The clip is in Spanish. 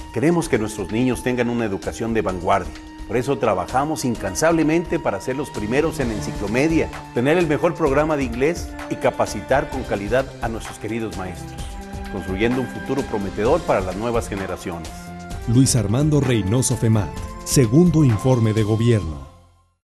Queremos que nuestros niños tengan una educación de vanguardia. Por eso trabajamos incansablemente para ser los primeros en Enciclomedia, tener el mejor programa de inglés y capacitar con calidad a nuestros queridos maestros, construyendo un futuro prometedor para las nuevas generaciones. Luis Armando Reynoso Femat, segundo informe de gobierno.